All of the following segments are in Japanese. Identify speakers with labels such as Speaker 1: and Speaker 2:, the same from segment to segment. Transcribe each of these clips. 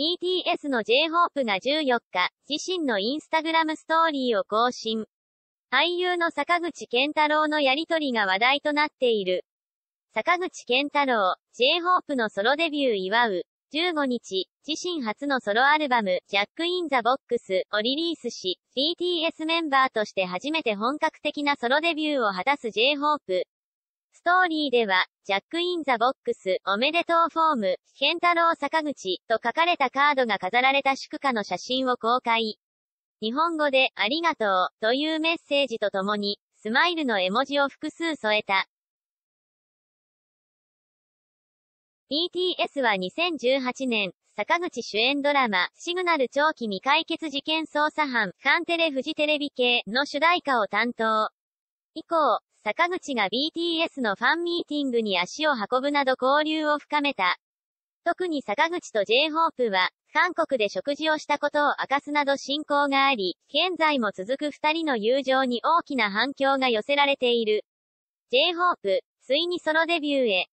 Speaker 1: BTS の J-Hope が14日、自身のインスタグラムストーリーを更新。俳優の坂口健太郎のやりとりが話題となっている。坂口健太郎、J-Hope のソロデビュー祝う。15日、自身初のソロアルバム、ジャック・イン・ザ・ボックスをリリースし、BTS メンバーとして初めて本格的なソロデビューを果たす J-Hope。ストーリーでは、ジャック・イン・ザ・ボックス、おめでとうフォーム、健太郎坂口、と書かれたカードが飾られた祝賀の写真を公開。日本語で、ありがとう、というメッセージとともに、スマイルの絵文字を複数添えた。BTS は2018年、坂口主演ドラマ、シグナル長期未解決事件捜査班、カンテレフジテレビ系の主題歌を担当。以降、坂口が BTS のファンミーティングに足を運ぶなど交流を深めた。特に坂口と J-Hope は、韓国で食事をしたことを明かすなど親交があり、現在も続く二人の友情に大きな反響が寄せられている。J-Hope、ついにソロデビューへ。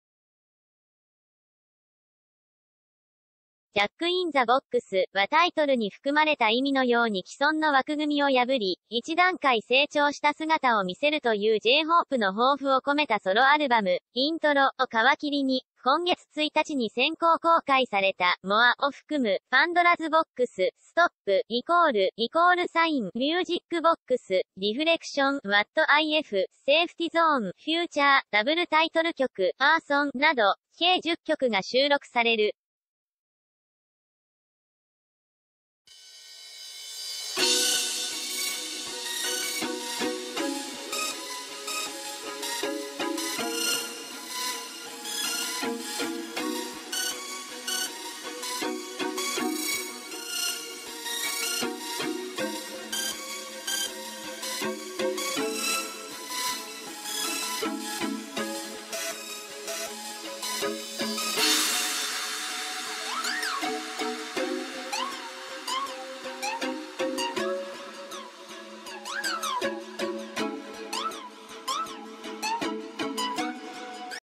Speaker 1: ジャック・イン・ザ・ボックスはタイトルに含まれた意味のように既存の枠組みを破り、一段階成長した姿を見せるという J-Hope の抱負を込めたソロアルバム、イントロを皮切りに、今月1日に先行公開された、モアを含む、パンドラズボックス、ストップ、イコールサイン、ミュージックボックス、リフレクション、What IF、セーフティゾーン、フューチャー、ダブルタイトル曲、パーソン、など、計10曲が収録される。